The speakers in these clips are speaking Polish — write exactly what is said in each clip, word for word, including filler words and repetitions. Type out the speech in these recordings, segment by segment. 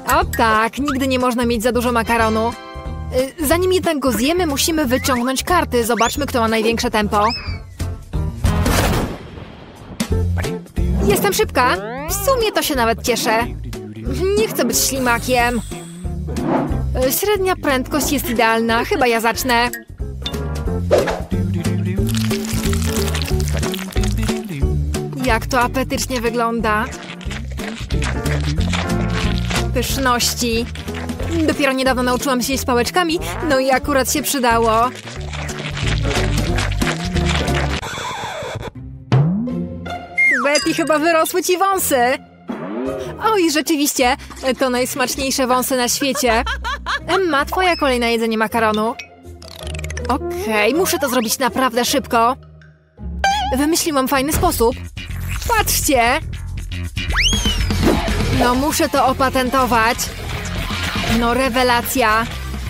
O tak, nigdy nie można mieć za dużo makaronu. Zanim jednak go zjemy, musimy wyciągnąć karty. Zobaczmy, kto ma największe tempo. Jestem szybka. W sumie to się nawet cieszę. Nie chcę być ślimakiem. Średnia prędkość jest idealna. Chyba ja zacznę. Jak to apetycznie wygląda. Pyszności. Dopiero niedawno nauczyłam się jeść pałeczkami, no i akurat się przydało. Betty, chyba wyrosły ci wąsy. Oj, rzeczywiście, to najsmaczniejsze wąsy na świecie. Emma, twoja kolej na jedzenie makaronu. Okej, okay, muszę to zrobić naprawdę szybko. Wymyśliłam fajny sposób. Patrzcie! No, muszę to opatentować. No, rewelacja.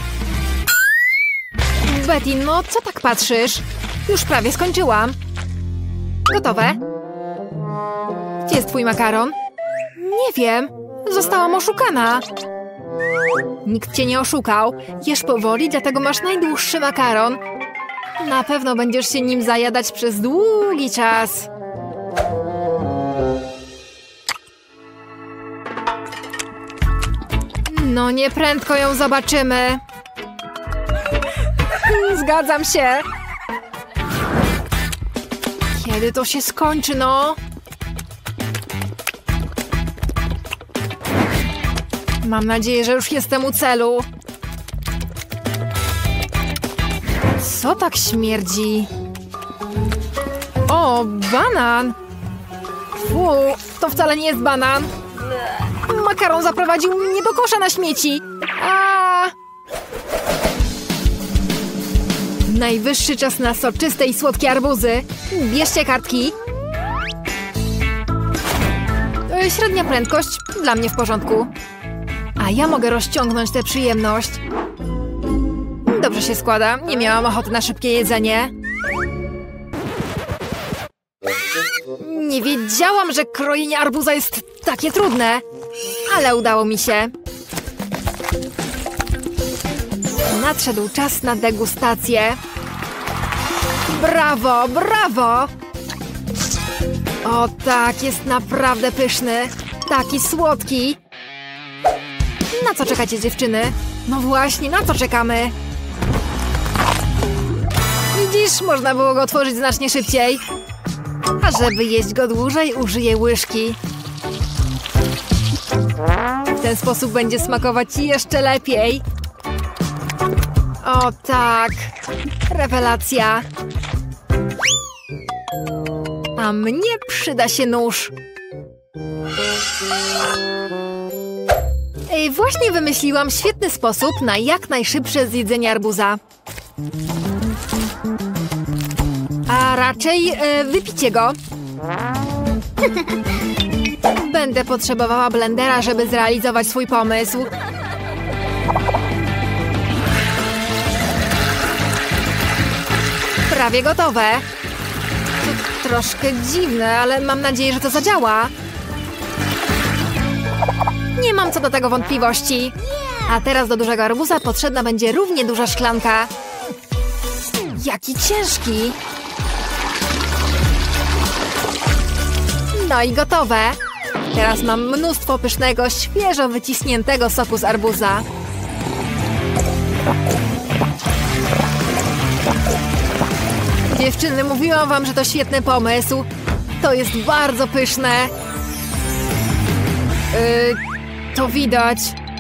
Betty, no co tak patrzysz? Już prawie skończyłam. Gotowe? Gdzie jest twój makaron? Nie wiem. Zostałam oszukana. Nikt cię nie oszukał. Jesz powoli, dlatego masz najdłuższy makaron. Na pewno będziesz się nim zajadać przez długi czas. No nie prędko ją zobaczymy. Zgadzam się. Kiedy to się skończy, no? Mam nadzieję, że już jestem u celu. Co tak śmierdzi? O, banan! Fu, to wcale nie jest banan. Makaron zaprowadził mnie do kosza na śmieci. A! Najwyższy czas na soczyste i słodkie arbuzy. Bierzcie kartki. Średnia prędkość dla mnie w porządku. A ja mogę rozciągnąć tę przyjemność. Dobrze się składa. Nie miałam ochoty na szybkie jedzenie. Nie wiedziałam, że krojenie arbuza jest takie trudne. Ale udało mi się. Nadszedł czas na degustację. Brawo, brawo! O tak, jest naprawdę pyszny. Taki słodki. Na co czekacie, dziewczyny? No właśnie, na co czekamy? Widzisz, można było go otworzyć znacznie szybciej. A żeby jeść go dłużej, użyję łyżki. W ten sposób będzie smakować jeszcze lepiej. O tak, rewelacja. A mnie przyda się nóż. Ej, właśnie wymyśliłam świetny sposób na jak najszybsze zjedzenie arbuza. A raczej e, wypicie go. Będę potrzebowała blendera, żeby zrealizować swój pomysł. Prawie gotowe. To troszkę dziwne, ale mam nadzieję, że to zadziała. Nie mam co do tego wątpliwości. A teraz do dużego arbuza potrzebna będzie równie duża szklanka. Jaki ciężki. No i gotowe. Teraz mam mnóstwo pysznego, świeżo wyciśniętego soku z arbuza. Dziewczyny, mówiłam wam, że to świetny pomysł. To jest bardzo pyszne. Yy, to widać.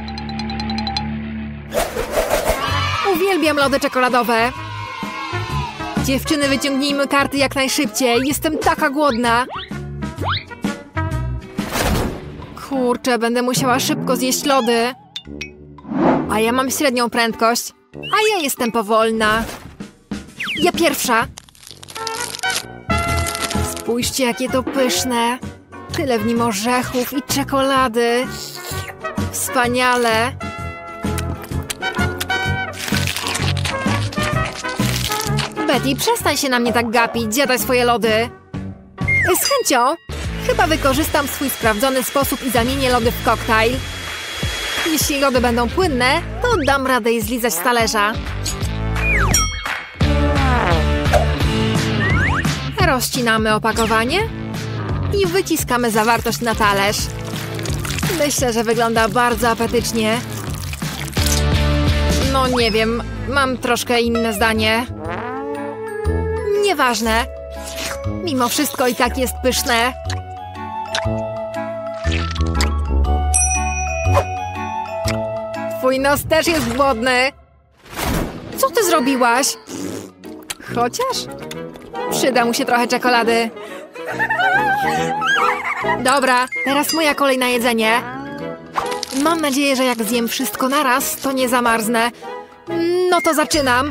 Uwielbiam lody czekoladowe. Dziewczyny, wyciągnijmy karty jak najszybciej. Jestem taka głodna. Kurczę, będę musiała szybko zjeść lody. A ja mam średnią prędkość. A ja jestem powolna. Ja pierwsza. Spójrzcie, jakie to pyszne. Tyle w nim orzechów i czekolady. Wspaniale. Betty, przestań się na mnie tak gapić. Zjadaj swoje lody. Z chęcią. Chyba wykorzystam swój sprawdzony sposób i zamienię lody w koktajl. Jeśli lody będą płynne, to dam radę je zlizać z talerza. Rozcinamy opakowanie i wyciskamy zawartość na talerz. Myślę, że wygląda bardzo apetycznie. No nie wiem, mam troszkę inne zdanie. Nieważne. Mimo wszystko i tak jest pyszne. Twój nos też jest głodny. Co ty zrobiłaś? Chociaż przyda mu się trochę czekolady. Dobra, teraz moja kolej na jedzenie. Mam nadzieję, że jak zjem wszystko naraz, to nie zamarznę. No to zaczynam.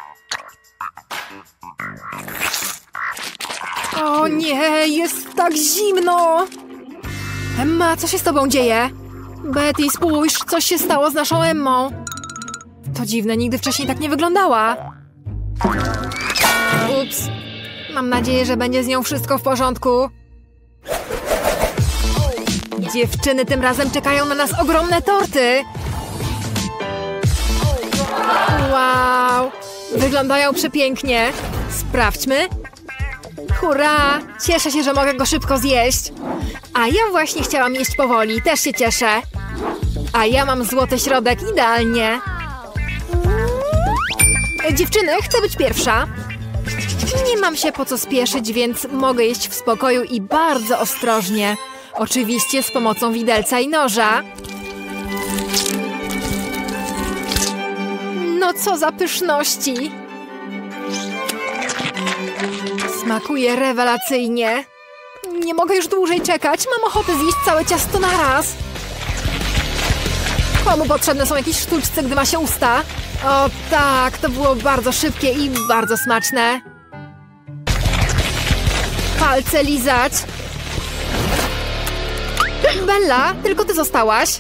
O nie, jest tak zimno. Emma, co się z tobą dzieje? Betty, spójrz, coś się stało z naszą Emmą. To dziwne, nigdy wcześniej tak nie wyglądała. Ups. Mam nadzieję, że będzie z nią wszystko w porządku. Dziewczyny, tym razem czekają na nas ogromne torty. Wow! Wyglądają przepięknie. Sprawdźmy. Hurra! Cieszę się, że mogę go szybko zjeść. A ja właśnie chciałam jeść powoli. Też się cieszę. A ja mam złoty środek. Idealnie. Dziewczyny, chcę być pierwsza. Nie mam się po co spieszyć, więc mogę jeść w spokoju i bardzo ostrożnie. Oczywiście z pomocą widelca i noża. No co za pyszności! Smakuje rewelacyjnie. Nie mogę już dłużej czekać. Mam ochotę zjeść całe ciasto naraz. Komu potrzebne są jakieś sztuczce, gdy ma się usta? O tak, to było bardzo szybkie i bardzo smaczne. Palce lizać. Bella, tylko ty zostałaś.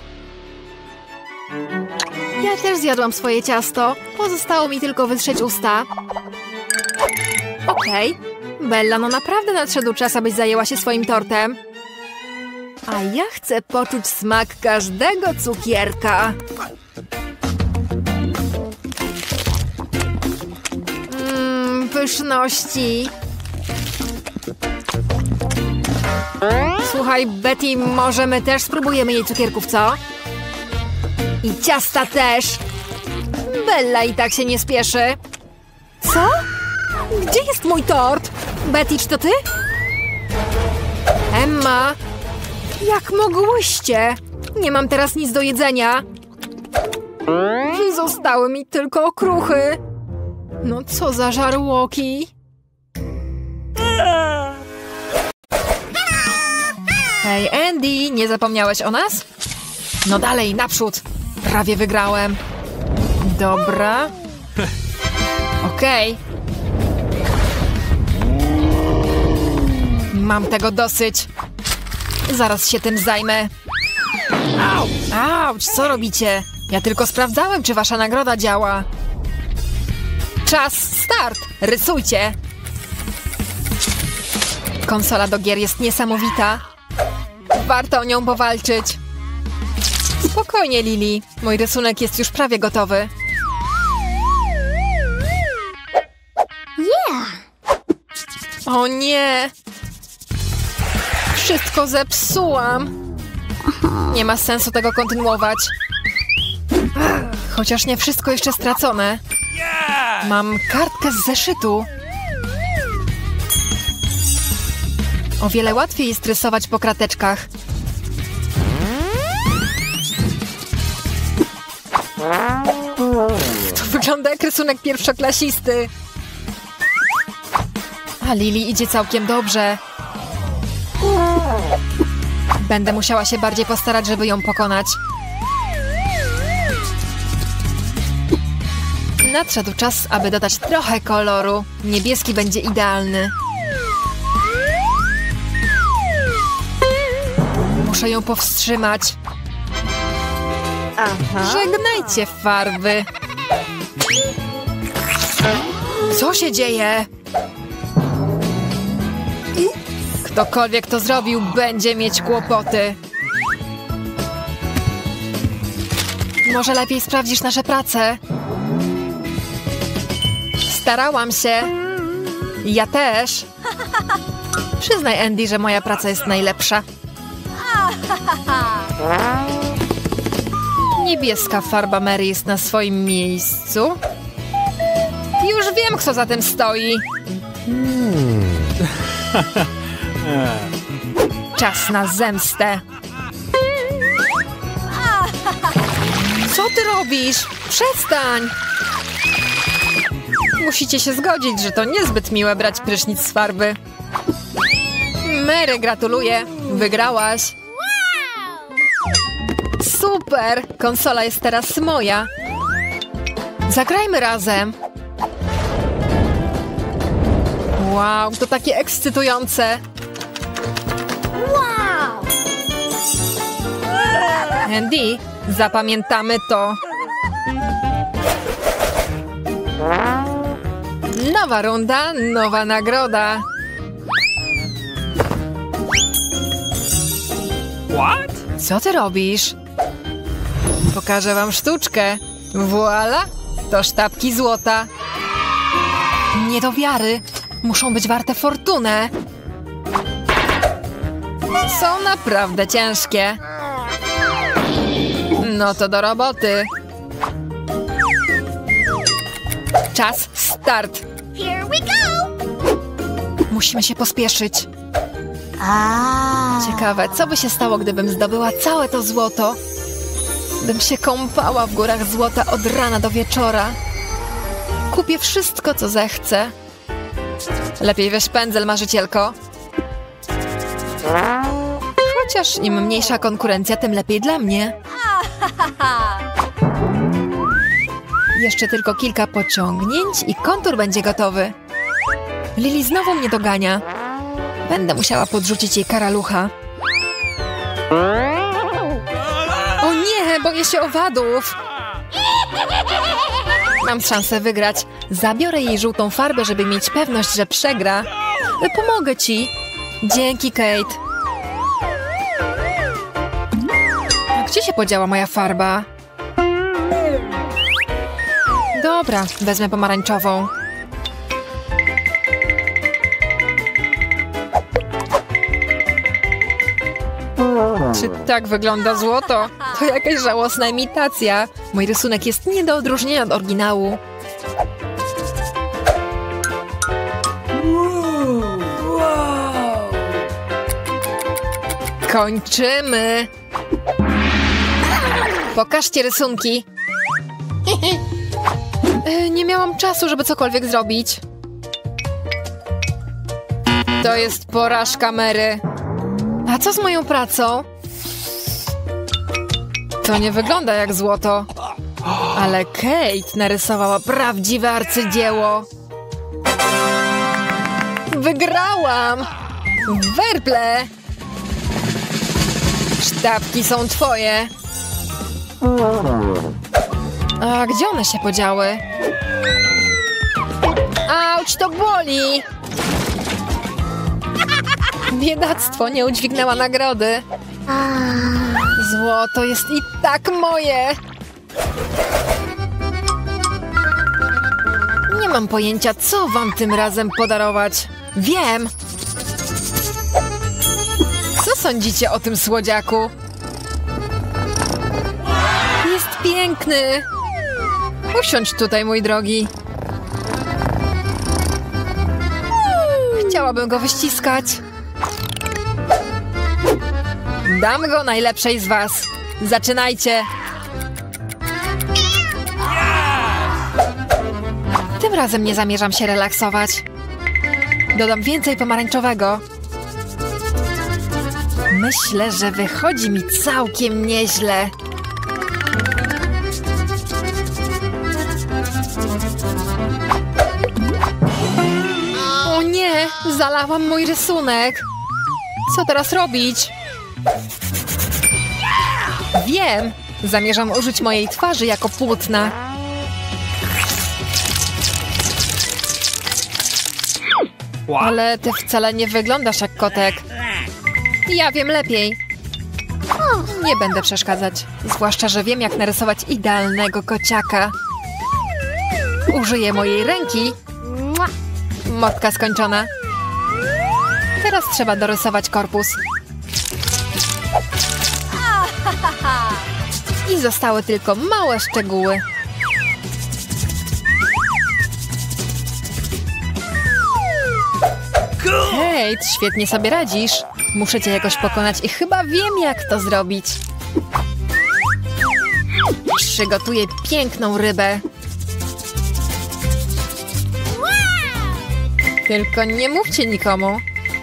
Ja też zjadłam swoje ciasto. Pozostało mi tylko wytrzeć usta. Okej. Okay. Bella, no naprawdę nadszedł czas, abyś zajęła się swoim tortem. A ja chcę poczuć smak każdego cukierka. Mmm, pyszności. Słuchaj, Betty, może my też spróbujemy jej cukierków, co? I ciasta też. Bella i tak się nie spieszy. Co? Gdzie jest mój tort? Betty, czy to ty? Emma, jak mogłyście? Nie mam teraz nic do jedzenia. Zostały mi tylko okruchy. No co za żarłoki. Hej, Andy, nie zapomniałeś o nas? No dalej, naprzód. Prawie wygrałem. Dobra. Okej. Okay. Mam tego dosyć. Zaraz się tym zajmę. Auć, co robicie? Ja tylko sprawdzałem, czy wasza nagroda działa. Czas, start! Rysujcie! Konsola do gier jest niesamowita. Warto o nią powalczyć. Spokojnie, Lili. Mój rysunek jest już prawie gotowy. Yeah. O nie! Wszystko zepsułam. Nie ma sensu tego kontynuować. Chociaż nie wszystko jeszcze stracone. Mam kartkę z zeszytu. O wiele łatwiej jest rysować po krateczkach. To wygląda jak rysunek pierwszoklasisty. A Lili idzie całkiem dobrze. Będę musiała się bardziej postarać, żeby ją pokonać. Nadszedł czas, aby dodać trochę koloru. Niebieski będzie idealny. Muszę ją powstrzymać. Aha. Żegnajcie, farby. Co się dzieje? Ktokolwiek to zrobił, będzie mieć kłopoty. Może lepiej sprawdzisz nasze prace? Starałam się. Ja też. Przyznaj, Andy, że moja praca jest najlepsza. Niebieska farba Mary jest na swoim miejscu. Już wiem, kto za tym stoi. Czas na zemstę. Co ty robisz? Przestań! Musicie się zgodzić, że to niezbyt miłe brać prysznic z farby. Mary, gratuluję. Wygrałaś. Super! Konsola jest teraz moja. Zagrajmy razem. Wow, to takie ekscytujące. Wow! Andy, zapamiętamy to. Nowa runda, nowa nagroda. What? Co ty robisz? Pokażę wam sztuczkę. Voila! To sztabki złota. Nie do wiary. Muszą być warte fortunę. Są naprawdę ciężkie. No to do roboty. Czas start. Here we go! Musimy się pospieszyć. Ciekawe, co by się stało, gdybym zdobyła całe to złoto? Bym się kąpała w górach złota od rana do wieczora. Kupię wszystko, co zechcę. Lepiej weź pędzel, marzycielko. Chociaż im mniejsza konkurencja, tym lepiej dla mnie. Jeszcze tylko kilka pociągnięć i kontur będzie gotowy. Lily znowu mnie dogania. Będę musiała podrzucić jej karalucha. O nie, boję się owadów. Mam szansę wygrać. Zabiorę jej żółtą farbę, żeby mieć pewność, że przegra. Pomogę ci. Dzięki, Kate. A gdzie się podziała moja farba? Dobra, wezmę pomarańczową. Czy tak wygląda złoto? To jakaś żałosna imitacja. Mój rysunek jest nie do odróżnienia od oryginału. Kończymy. Pokażcie rysunki. E, nie miałam czasu, żeby cokolwiek zrobić. To jest porażka Mary. A co z moją pracą? To nie wygląda jak złoto. Ale Kate narysowała prawdziwe arcydzieło. Wygrałam! Werble! Sztabki są twoje. A gdzie one się podziały? Auć, to boli! Biedactwo, nie udźwignęła nagrody. Złoto jest i tak moje. Nie mam pojęcia, co wam tym razem podarować. Wiem! Co sądzicie o tym słodziaku? Jest piękny. Usiądź tutaj, mój drogi. Chciałabym go wyściskać. Dam go najlepszej z was. Zaczynajcie. Tym razem nie zamierzam się relaksować. Dodam więcej pomarańczowego. Myślę, że wychodzi mi całkiem nieźle. O nie, zalałam mój rysunek. Co teraz robić? Wiem! Zamierzam użyć mojej twarzy jako płótna. Ale ty wcale nie wyglądasz jak kotek. Ja wiem lepiej. Nie będę przeszkadzać. Zwłaszcza, że wiem, jak narysować idealnego kociaka. Użyję mojej ręki. Motka skończona. Teraz trzeba dorysować korpus. I zostały tylko małe szczegóły. Hej, świetnie sobie radzisz. Muszę cię jakoś pokonać i chyba wiem, jak to zrobić. Przygotuję piękną rybę. Tylko nie mówcie nikomu.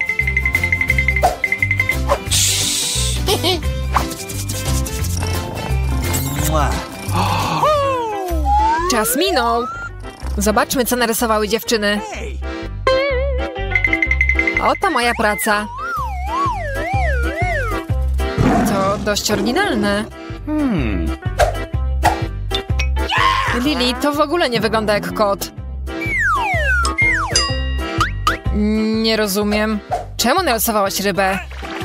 Czas minął. Zobaczmy, co narysowały dziewczyny. Oto moja praca. To dość oryginalne. Hmm. Lili, to w ogóle nie wygląda jak kot. Nie rozumiem. Czemu narysowałaś rybę?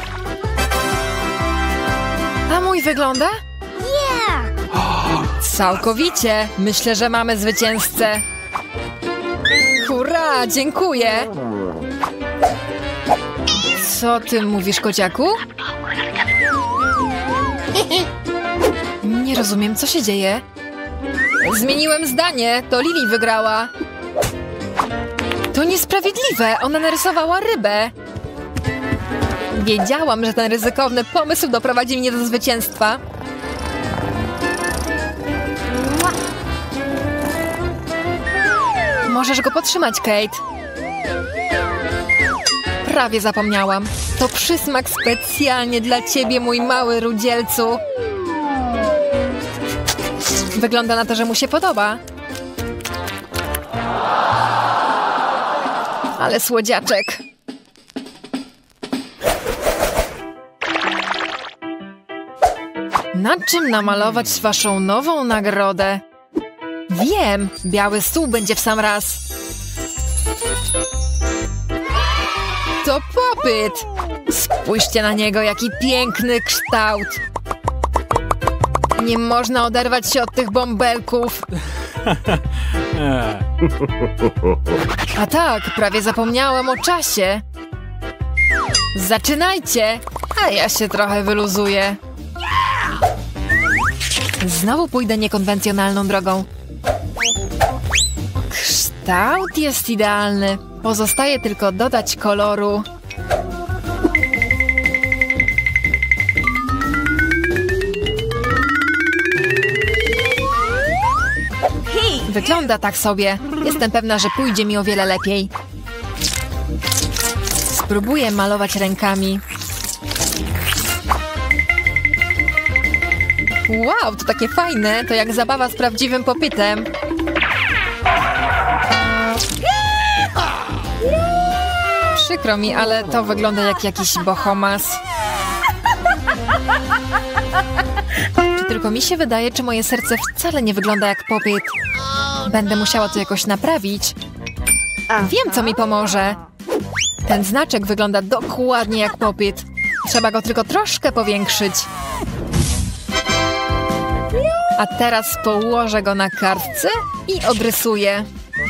A mój wygląda? Całkowicie. Myślę, że mamy zwycięzcę. Hurra, dziękuję. Co ty mówisz, kociaku? Nie rozumiem, co się dzieje. Zmieniłem zdanie. To Lili wygrała. To niesprawiedliwe. Ona narysowała rybę. Wiedziałam, że ten ryzykowny pomysł doprowadzi mnie do zwycięstwa. Możesz go podtrzymać, Kate. Prawie zapomniałam. To przysmak specjalnie dla ciebie, mój mały rudzielcu. Wygląda na to, że mu się podoba. Ale słodziaczek. Na czym namalować waszą nową nagrodę? Wiem, biały stół będzie w sam raz. To popyt! Spójrzcie na niego, jaki piękny kształt. Nie można oderwać się od tych bąbelków. A tak, prawie zapomniałam o czasie. Zaczynajcie, a ja się trochę wyluzuję. Znowu pójdę niekonwencjonalną drogą. Kształt jest idealny. Pozostaje tylko dodać koloru. Wygląda tak sobie. Jestem pewna, że pójdzie mi o wiele lepiej. Spróbuję malować rękami. Wow, to takie fajne. To jak zabawa z prawdziwym popytem. Przykro mi, ale to wygląda jak jakiś bohomas. Czy tylko mi się wydaje, czy moje serce wcale nie wygląda jak popyt? Będę musiała to jakoś naprawić. Wiem, co mi pomoże. Ten znaczek wygląda dokładnie jak popyt. Trzeba go tylko troszkę powiększyć. A teraz położę go na kartce i obrysuję.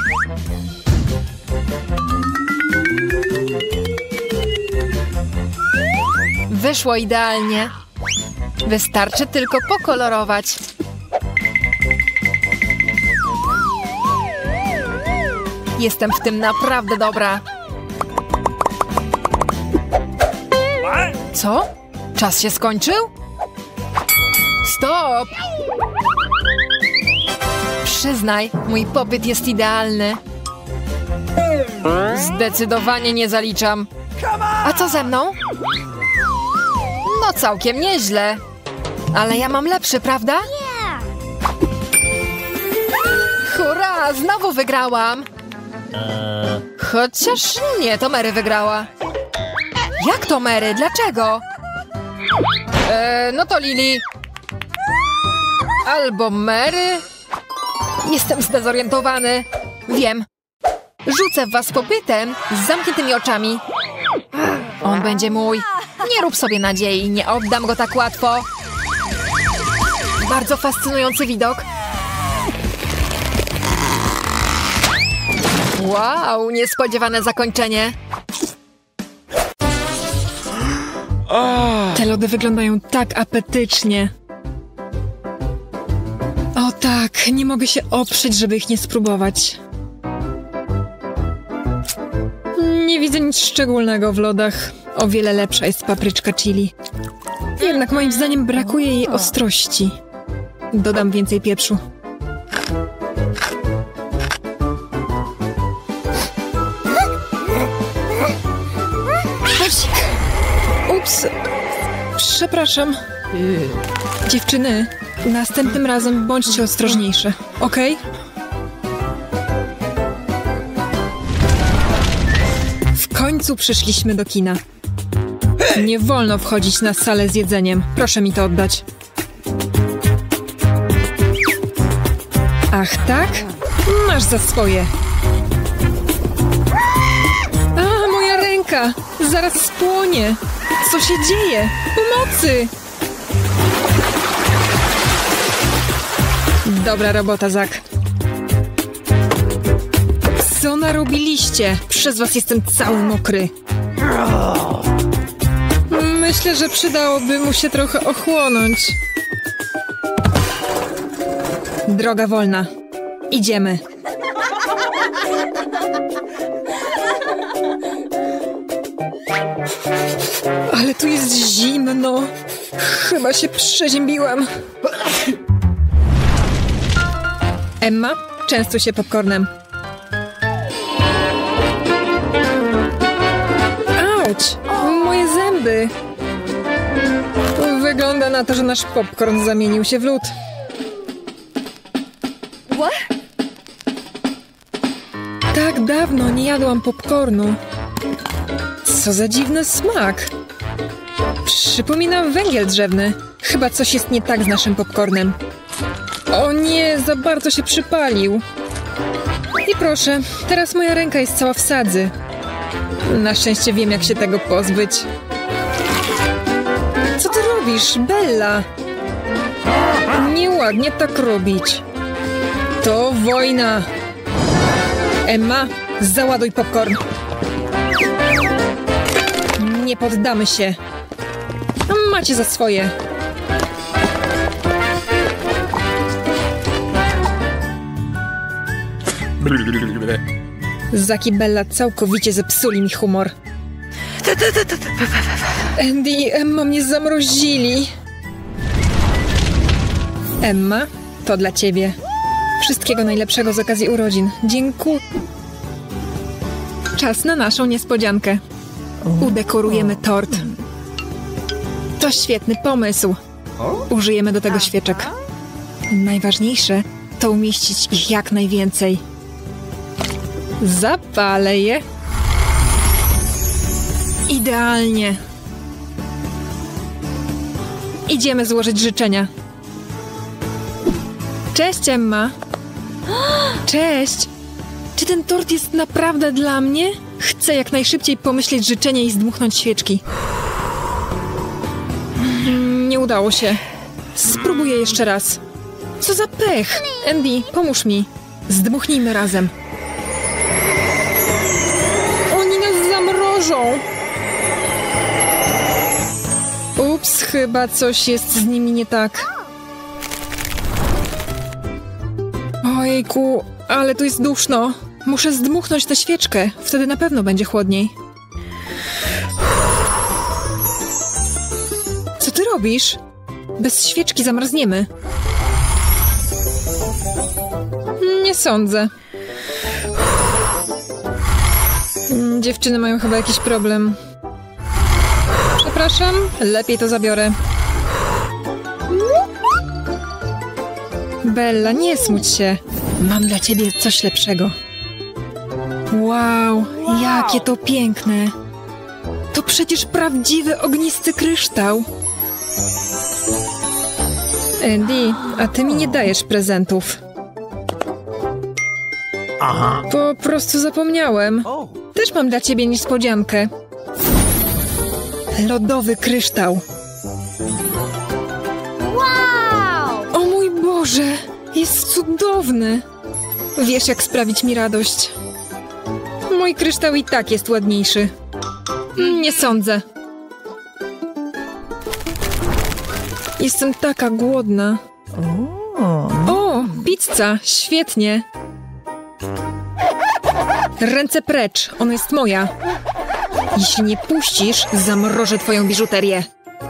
Wyszło idealnie. Wystarczy tylko pokolorować. Jestem w tym naprawdę dobra. Co? Czas się skończył? Stop! Przyznaj, mój popyt jest idealny. Zdecydowanie nie zaliczam. A co ze mną? No całkiem nieźle. Ale ja mam lepszy, prawda? Hurra, znowu wygrałam. Chociaż nie, to Mary wygrała. Jak to Mary? Dlaczego? Eee, no to Lili. Albo Mary. Jestem zdezorientowany. Wiem. Rzucę w was popytem z zamkniętymi oczami. On będzie mój. Nie rób sobie nadziei, nie oddam go tak łatwo. Bardzo fascynujący widok. Wow, niespodziewane zakończenie. Te lody wyglądają tak apetycznie. O tak, nie mogę się oprzeć, żeby ich nie spróbować. Nie widzę nic szczególnego w lodach. O wiele lepsza jest papryczka chili. Jednak moim zdaniem brakuje jej ostrości. Dodam więcej pieprzu. Ups. Przepraszam. Dziewczyny, następnym razem bądźcie ostrożniejsze, okej? W końcu przyszliśmy do kina. Nie wolno wchodzić na salę z jedzeniem. Proszę mi to oddać. Ach, tak? Masz za swoje. A, moja ręka! Zaraz spłonie. Co się dzieje? Pomocy! Dobra robota, Zak. Co narobiliście? Przez was jestem cały mokry. Myślę, że przydałoby mu się trochę ochłonąć. Droga wolna. Idziemy. Ale tu jest zimno. Chyba się przeziębiłem. Emma, częstuj się popcornem. Auć! Moje zęby! Wygląda na to, że nasz popcorn zamienił się w lód. Tak dawno nie jadłam popcornu. Co za dziwny smak. Przypomina węgiel drzewny. Chyba coś jest nie tak z naszym popcornem. O nie, za bardzo się przypalił. I proszę, teraz moja ręka jest cała w sadzy. Na szczęście wiem, jak się tego pozbyć. Co ty robisz, Bella? Nieładnie tak robić. To wojna. Emma, załaduj popcorn. Nie poddamy się. Macie za swoje. Zak i Bella całkowicie zepsuli mi humor. Andy i Emma mnie zamrozili. Emma, to dla ciebie. Wszystkiego najlepszego z okazji urodzin. Dziękuję. Czas na naszą niespodziankę. Udekorujemy tort. To świetny pomysł. Użyjemy do tego świeczek. Najważniejsze to umieścić ich jak najwięcej. Zapalę je. Idealnie. Idziemy złożyć życzenia. Cześć, Emma. Cześć. Czy ten tort jest naprawdę dla mnie? Chcę jak najszybciej pomyśleć życzenie i zdmuchnąć świeczki. Nie udało się. Spróbuję jeszcze raz. Co za pech. Andy, pomóż mi. Zdmuchnijmy razem. Oni nas zamrożą. Ups, chyba coś jest z nimi nie tak. Ojejku, ale tu jest duszno. Muszę zdmuchnąć tę świeczkę. Wtedy na pewno będzie chłodniej. Co ty robisz? Bez świeczki zamarzniemy. Nie sądzę. Dziewczyny mają chyba jakiś problem. Przepraszam, lepiej to zabiorę. Bella, nie smuć się. Mam dla ciebie coś lepszego. Wow, jakie to piękne. To przecież prawdziwy ognisty kryształ. Andy, a ty mi nie dajesz prezentów. Aha. Po prostu zapomniałem. Też mam dla ciebie niespodziankę. Lodowy kryształ. Wow! O mój Boże, jest cudowny. Wiesz, jak sprawić mi radość. Mój kryształ i tak jest ładniejszy. Nie sądzę. Jestem taka głodna. O, pizza, świetnie. Ręce precz, ona jest moja. Jeśli nie puścisz, zamrożę twoją biżuterię.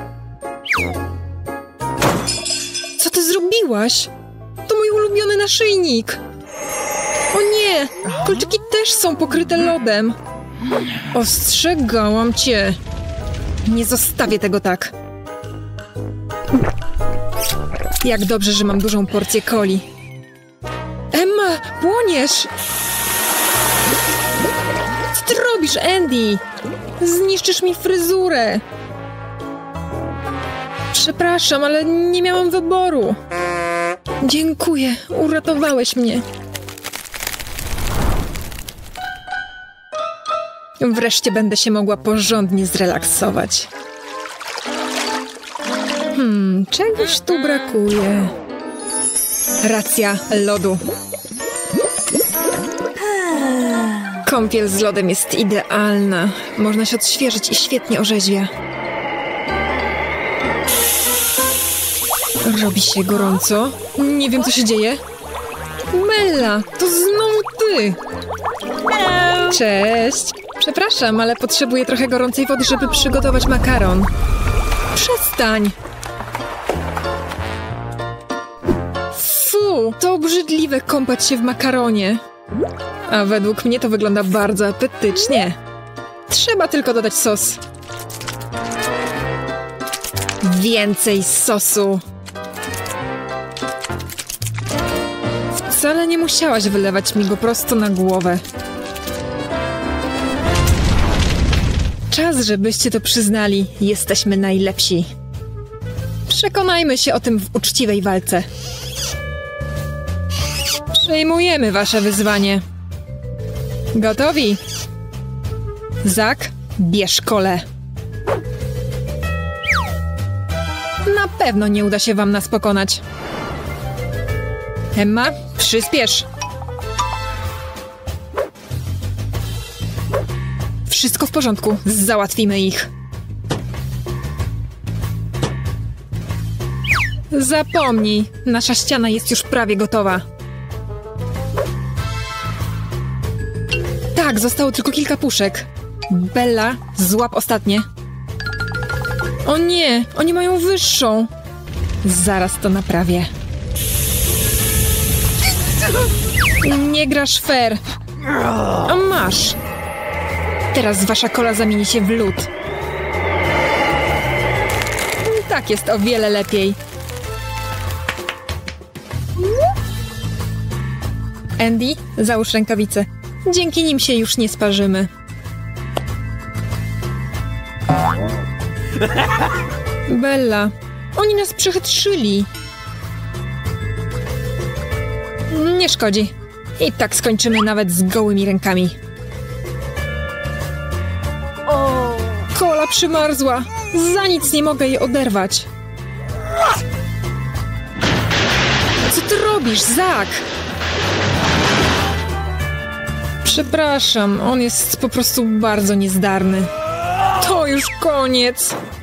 Co ty zrobiłaś? To mój ulubiony naszyjnik. O nie, kolczyki też są pokryte lodem. Ostrzegałam cię. Nie zostawię tego tak. Jak dobrze, że mam dużą porcję coli. Emma, płoniesz! Co ty robisz, Andy? Zniszczysz mi fryzurę. Przepraszam, ale nie miałam wyboru. Dziękuję, uratowałeś mnie. Wreszcie będę się mogła porządnie zrelaksować. Hmm, czegoś tu brakuje. Racja, lodu. Kąpiel z lodem jest idealna. Można się odświeżyć i świetnie orzeźwia. Robi się gorąco. Nie wiem, co się dzieje. Mella, to znowu ty. Cześć. Przepraszam, ale potrzebuję trochę gorącej wody, żeby przygotować makaron. Przestań. Fu, to obrzydliwe kąpać się w makaronie. A według mnie to wygląda bardzo apetycznie. Trzeba tylko dodać sos. Więcej sosu. Wcale nie musiałaś wylewać mi go prosto na głowę. Czas, żebyście to przyznali. Jesteśmy najlepsi. Przekonajmy się o tym w uczciwej walce. Przejmujemy wasze wyzwanie. Gotowi? Zak, bierz kolę. Na pewno nie uda się wam nas pokonać. Emma, przyspiesz. Wszystko w porządku, załatwimy ich. Zapomnij, nasza ściana jest już prawie gotowa. Tak, zostało tylko kilka puszek. Bella, złap ostatnie. O nie, oni mają wyższą. Zaraz to naprawię. Nie grasz fair. A masz. Teraz wasza kola zamieni się w lód. Tak jest o wiele lepiej. Andy, załóż rękawice. Dzięki nim się już nie sparzymy. Bella, oni nas przechytrzyli. Nie szkodzi. I tak skończymy nawet z gołymi rękami. Kola przymarzła. Za nic nie mogę jej oderwać. Co ty robisz, Zak? Przepraszam, on jest po prostu bardzo niezdarny. To już koniec.